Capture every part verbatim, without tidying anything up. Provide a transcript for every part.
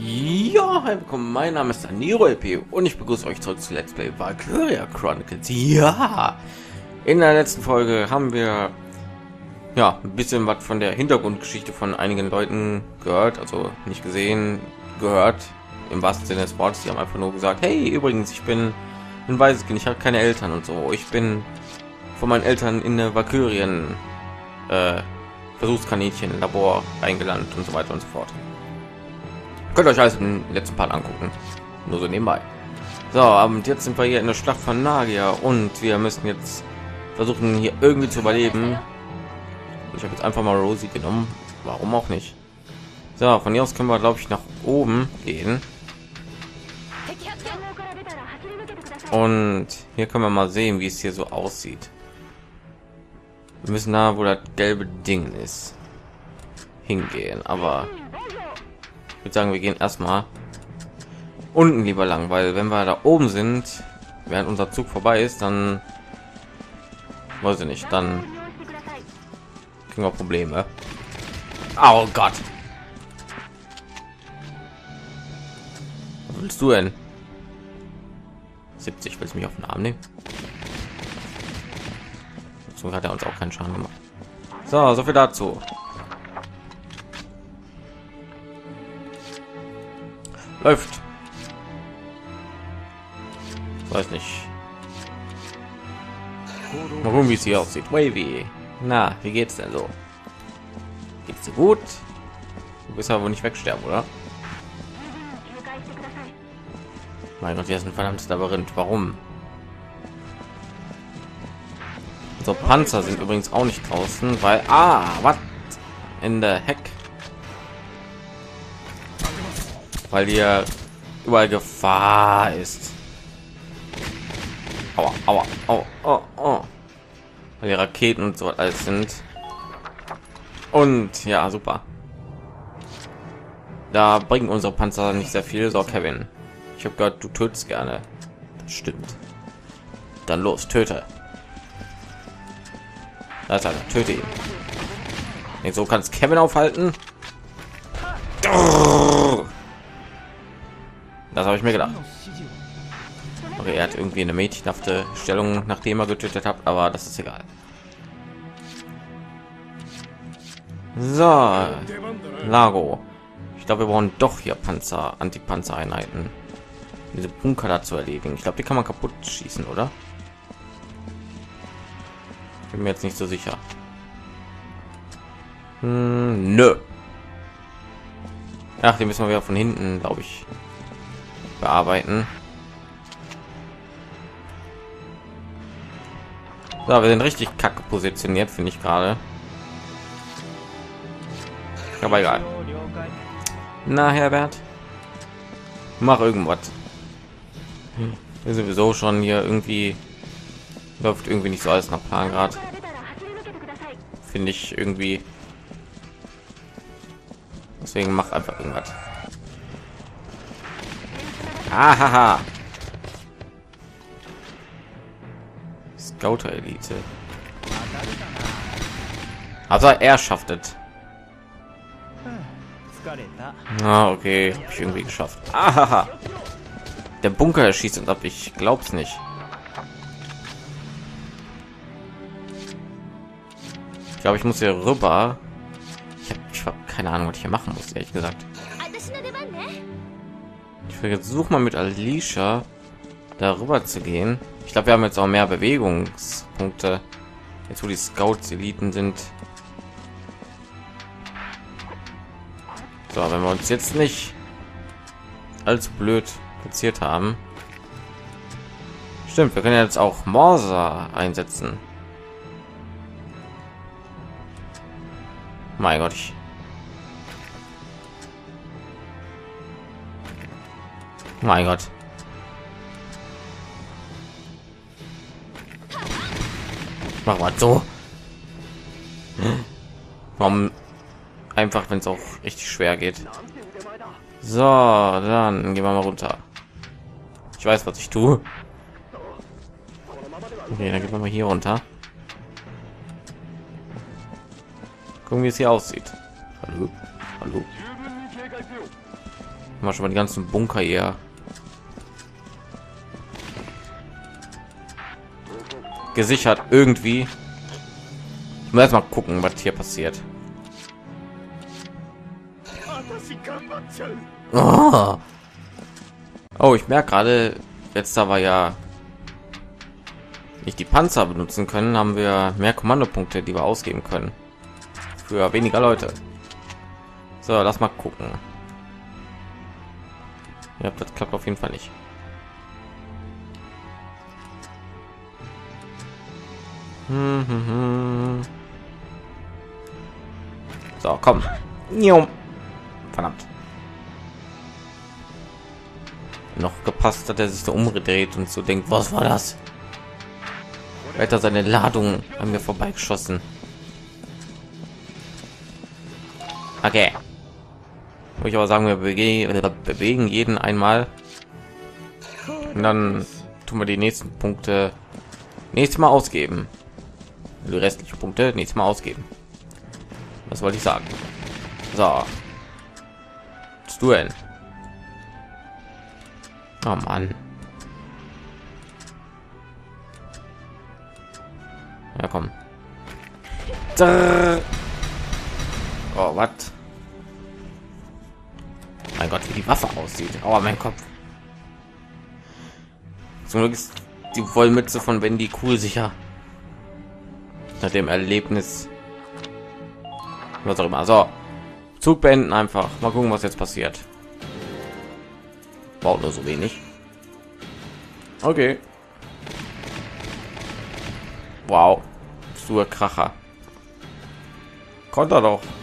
Ja, hi, willkommen. Mein Name ist Nero L P und ich begrüße euch zurück zu Let's Play Valkyria Chronicles. Ja, in der letzten Folge haben wir ja ein bisschen was von der Hintergrundgeschichte von einigen Leuten gehört, also nicht gesehen, gehört im wahrsten Sinne des Wortes. Die haben einfach nur gesagt: Hey, übrigens, ich bin ein weißes Kind, ich habe keine Eltern und so. Ich bin von meinen Eltern in eine Valkyrien äh, Versuchskaninchen Labor eingeladen und so weiter und so fort. Könnt ihr euch alles im letzten Part angucken, nur so nebenbei. So, und jetzt sind wir hier in der Schlacht von Nagia und wir müssen jetzt versuchen, hier irgendwie zu überleben. Ich habe jetzt einfach mal Rosie genommen, warum auch nicht. So, von hier aus können wir, glaube ich, nach oben gehen. Und hier können wir mal sehen, wie es hier so aussieht. Wir müssen da, wo das gelbe Ding ist, hingehen, aber ich würde sagen, wir gehen erstmal unten lieber lang, weil wenn wir da oben sind, während unser Zug vorbei ist, dann weiß ich nicht, dann kriegen wir Probleme. Oh Gott, was willst du denn? siebzig, willst du mich auf den Arm nehmen? So hat er uns auch keinen Schaden gemacht. So, so viel dazu. Läuft. Weiß nicht. Warum, wie es hier aussieht. Wavy. Na, wie geht's denn so? Geht's dir gut? Du bist aber wohl nicht wegsterben, oder? Mein Gott, hier ist ein verdammtes Labyrinth. Warum? So, Panzer sind übrigens auch nicht draußen, weil ah, was in der Heck, weil hier überall Gefahr ist. Aua, aua, aua, aua, aua. Weil die Raketen und so alles sind. Und ja, super. Da bringen unsere Panzer nicht sehr viel. So, Kevin, ich habe gehört, du tötest gerne. Das stimmt. Dann los, töte. Da ist einer, töte ihn. Nicht so kannst Kevin aufhalten. Das habe ich mir gedacht. Okay, er hat irgendwie eine mädchenhafte Stellung, nachdem er getötet hat, aber das ist egal. So, Lago. Ich glaube, wir brauchen doch hier Panzer, Antipanzereinheiten. Diese Bunker da zu erledigen. Ich glaube, die kann man kaputt schießen, oder? Ich bin mir jetzt nicht so sicher. Hm, nö. Ach, die müssen wir wieder von hinten, glaube ich, bearbeiten. So, wir sind richtig kacke positioniert, finde ich gerade. Aber egal. Na, Herbert, mach irgendwas. Wir sind sowieso schon hier irgendwie, läuft irgendwie nicht so alles nach Plan gerade. Finde ich irgendwie. Deswegen mach einfach irgendwas. Ahaha. Scouter Elite. Also er schafft es. Ah, okay, hab ich irgendwie geschafft. Ahaha. Der Bunker erschießt uns ab. Ich glaub's nicht. Ich glaube, ich muss hier rüber. Ich habe ich hab keine Ahnung, was ich hier machen muss, ehrlich gesagt. Ich versuche mal mit Alicia darüber zu gehen. Ich glaube, wir haben jetzt auch mehr Bewegungspunkte. Jetzt, wo die Scouts Eliten sind. So, wenn wir uns jetzt nicht allzu blöd platziert haben. Stimmt, wir können jetzt auch Morsa einsetzen. Mein Gott, ich mein Gott. Mach mal so. Warum einfach, wenn es auch richtig schwer geht. So, dann gehen wir mal runter. Ich weiß, was ich tue. Okay, dann gehen wir mal hier runter. Gucken, wie es hier aussieht. Hallo, hallo. Mal schon mal die ganzen Bunker hier gesichert irgendwie. Ich muss erst mal gucken, was hier passiert. Oh, oh ich merke gerade, jetzt da wir ja nicht die Panzer benutzen können, haben wir mehr Kommandopunkte, die wir ausgeben können für weniger Leute. So, lass mal gucken. Ja, das klappt auf jeden Fall nicht. Hm, hm, hm. So, komm. Verdammt. Noch gepasst hat er sich so umgedreht und so denkt, was war das? Weiter seine Ladung an mir vorbeigeschossen. Okay. Muss ich aber sagen, wir bewegen, bewegen jeden einmal. Und dann tun wir die nächsten Punkte nächstes Mal ausgeben. Die restlichen Punkte nächstes Mal ausgeben. Was wollte ich sagen? So. Was du denn? Oh Mann. Ja, komm. Oh, was? Mein Gott, wie die Waffe aussieht. Oh, mein Kopf. Zum Glück ist die Wollmütze von Wendy cool sicher. Nach dem Erlebnis. Was auch immer. So. Zug beenden einfach. Mal gucken, was jetzt passiert. Braucht nur so wenig. Okay. Wow. So Kracher. Konter doch.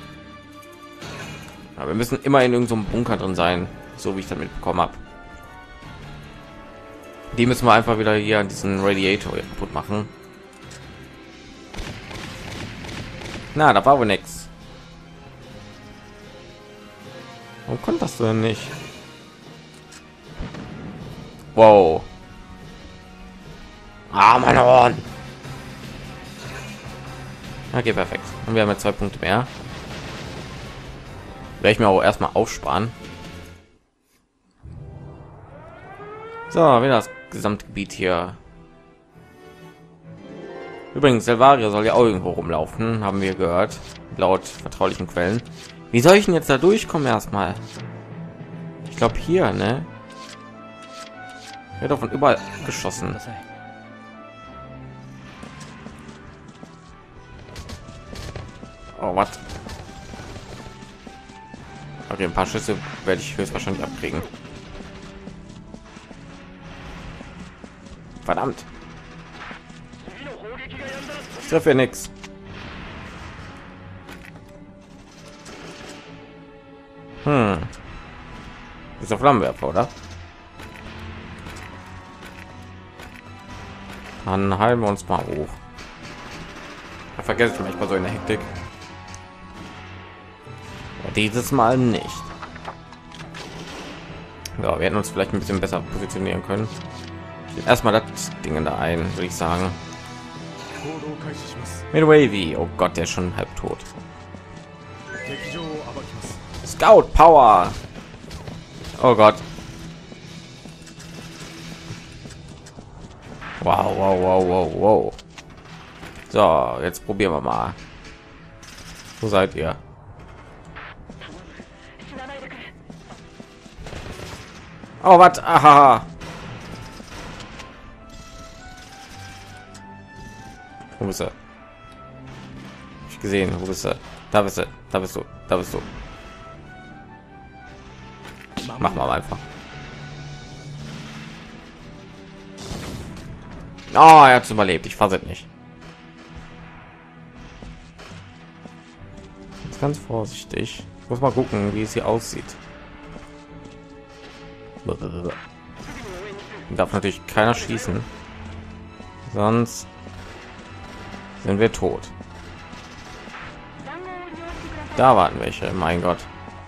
Aber wir müssen immer in irgendeinem Bunker drin sein, so wie ich damit bekommen habe. Die müssen wir einfach wieder hier an diesen Radiator kaputt machen. Na, da war wohl nichts. Warum kommt das denn nicht? Wow. Ah, meine Ohren. Okay, perfekt. Und wir haben jetzt zwei Punkte mehr. Werde ich mir auch erstmal aufsparen. So, wieder das Gesamtgebiet hier. Übrigens, Selvaria soll ja auch irgendwo rumlaufen, haben wir gehört, laut vertraulichen Quellen. Wie soll ich denn jetzt da durchkommen erstmal? Ich glaube hier, ne? Wird doch von überall geschossen. Oh, was? Okay, ein paar Schüsse werde ich höchstwahrscheinlich abkriegen. Verdammt. Ich treffe ja nichts. Hm. Ist der Flammenwerfer, oder? Dann heilen wir uns mal hoch. Da vergesse ich manchmal so in der Hektik. Ja, dieses Mal nicht. Ja, wir hätten uns vielleicht ein bisschen besser positionieren können. Erstmal das Ding da ein, würde ich sagen. Mit Wavy. Oh Gott, der ist schon halb tot. Scout Power. Oh Gott. Wow, wow, wow, wow, wow. So, jetzt probieren wir mal. Wo seid ihr? Oh, was? Aha. Wo bist du? Ich gesehen, wo bist du? Da bist du, da bist du, da bist du. Mach mal einfach. Oh, er hat überlebt. Ich fasse nicht. Jetzt ganz vorsichtig. Ich muss mal gucken, wie es hier aussieht. Darf natürlich keiner schießen, sonst sind wir tot. Da warten welche. Mein Gott.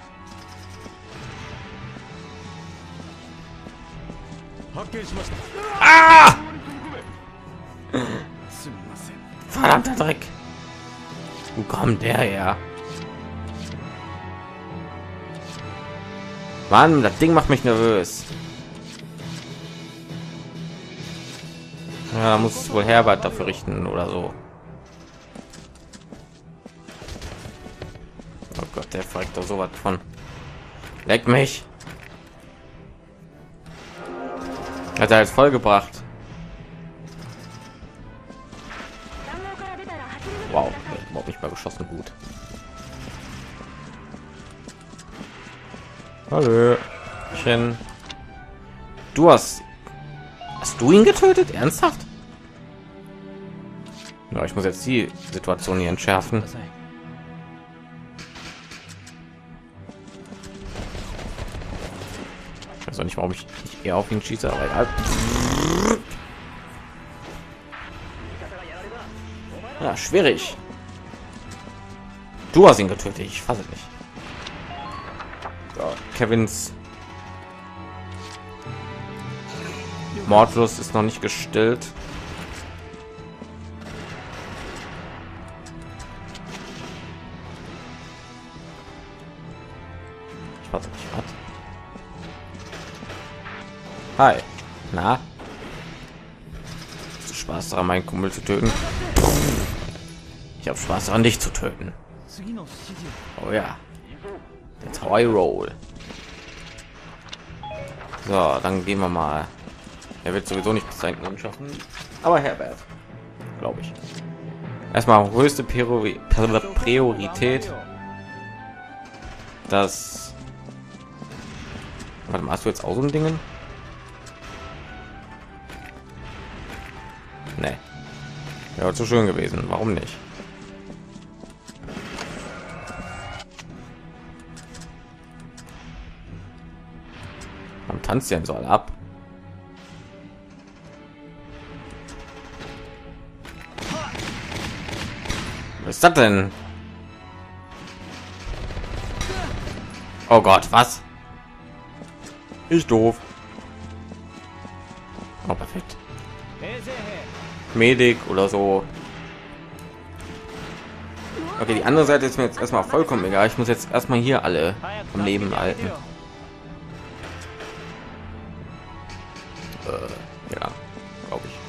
Ah! Verdammter Dreck. Wo kommt der her? Mann, das Ding macht mich nervös. Ja, da muss wohl Herbert dafür richten oder so. Oh Gott, der fragt doch so was von. Leck mich. Hat er jetzt vollgebracht. Wow, überhaupt nicht mal geschossen, gut. Hallo. Chen. Du hast hast du ihn getötet? Ernsthaft? Ja, ich muss jetzt die Situation hier entschärfen. Ich weiß auch nicht, warum ich nicht eher auf ihn schieße, aber egal. Ja, schwierig. Du hast ihn getötet, ich fasse nicht. So, Kevins Mordlust ist noch nicht gestillt. Ich weiß nicht, was. Hi. Na? Hast du Spaß daran, meinen Kumpel zu töten? Ich habe Spaß daran, dich zu töten. Oh ja. That's how I roll. So, dann gehen wir mal. Er wird sowieso nicht bis dahin schaffen, aber Herbert, glaube ich. Erstmal höchste Priori Priorität. Das. Warte mal, hast du jetzt auch so ein Ding? Nee. Ja, zu schön gewesen. Warum nicht? Man tanzt ja so alle ab. Was ist das denn? Oh Gott, was? Ich doof. Oh, perfekt. Medik oder so. Okay, die andere Seite ist mir jetzt erstmal vollkommen egal. Ich muss jetzt erstmal hier alle am Leben halten. Äh, ja, glaube ich.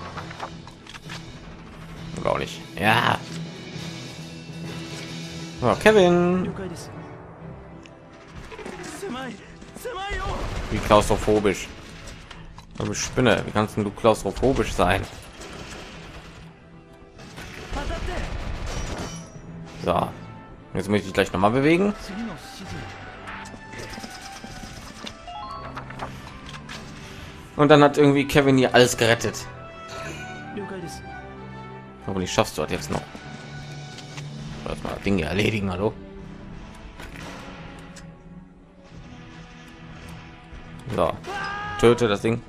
Auch nicht. Ja. Oh, Kevin. Wie klaustrophobisch. Ich spinne. Wie kannst du klaustrophobisch sein? So. Jetzt möchte ich gleich noch mal bewegen. Und dann hat irgendwie Kevin hier alles gerettet. Aber nicht schaffst du das jetzt noch. Mal Dinge erledigen, hallo. So, töte das Ding.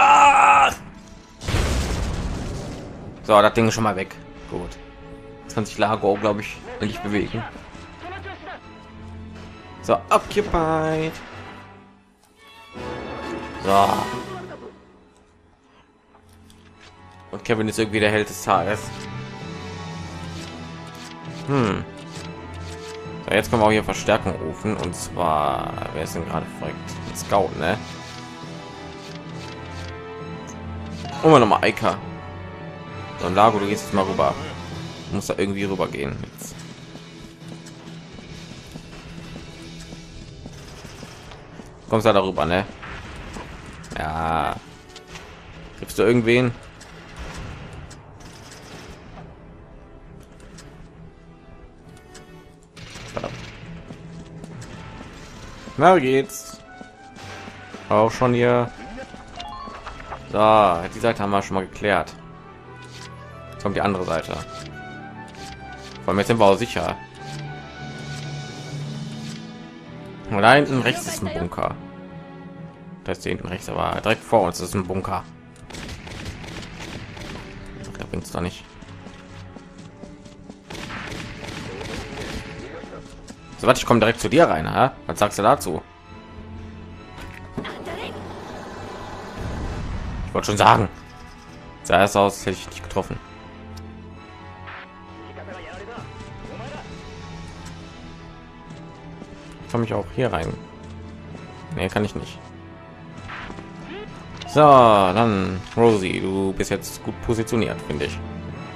So, das Ding ist schon mal weg. Gut. Jetzt kann sich Lago, glaube ich, endlich bewegen. So, occupied. So. Und Kevin ist irgendwie der Held des Tages. Hm. So, jetzt können wir auch hier Verstärkung rufen, und zwar, wer ist denn gerade verrückt? Ein Scout, ne? Und wir noch mal Eika. So, Lago, du gehst jetzt mal rüber. Du musst da irgendwie rüber gehen. Jetzt. Kommst da darüber, ne? Ja. Gibst du irgendwen? Na, wie geht's? Auch schon hier. So, die Seite haben wir schon mal geklärt. Jetzt kommt die andere Seite. Vor allem jetzt sind wir auch sicher. Und da hinten rechts ist ein Bunker. Da ist hinten rechts, aber direkt vor uns ist ein Bunker. Da bringt's doch nicht. So, was, ich komme direkt zu dir rein, ha? Was sagst du dazu? Ich wollte schon sagen, sah erst aus, hätte ich nicht getroffen. Komme ich auch hier rein? Nee, kann ich nicht. So, dann Rosie, du bist jetzt gut positioniert, finde ich.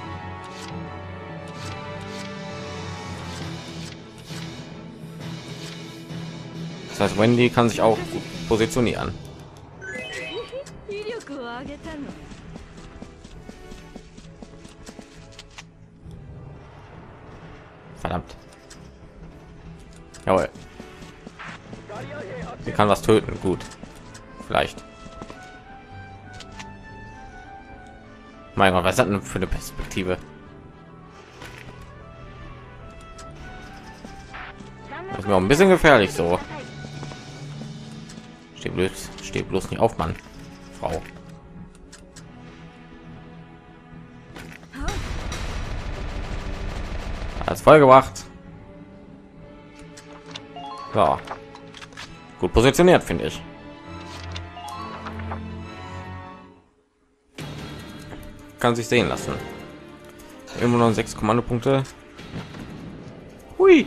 Das heißt, Wendy kann sich auch gut positionieren. Verdammt. Jawohl. Sie kann was töten. Gut. Vielleicht. Mein Gott, was ist das denn für eine Perspektive? Das ist mir auch ein bisschen gefährlich so. Steht bloß, steht bloß nicht auf, Mann. Frau. Alles vollgebracht. So. Gut positioniert, finde ich. Kann sich sehen lassen. Immer noch sechs Kommandopunkte. Hui.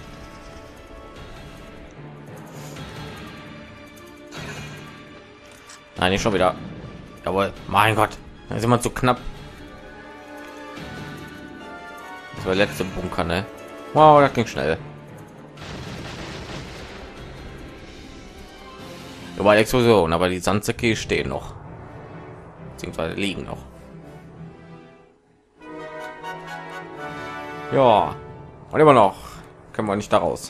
Nein, nicht schon wieder. Jawohl. Mein Gott. Da ist immer zu knapp. Das war der letzte Bunker, ne? Wow, das ging schnell. Über Explosion, aber die Sandsäcke stehen noch. Beziehungsweise liegen noch. Ja. Und immer noch. Können wir nicht daraus.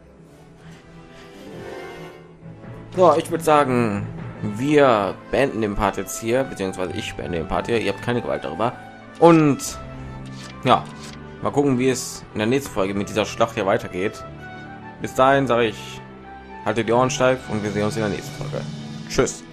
So, ich würde sagen, wir beenden den Part jetzt hier, beziehungsweise ich beende den Part hier. Ihr habt keine Gewalt darüber. Und ja, mal gucken, wie es in der nächsten Folge mit dieser Schlacht hier weitergeht. Bis dahin sage ich, haltet die Ohren steif und wir sehen uns in der nächsten Folge. Tschüss.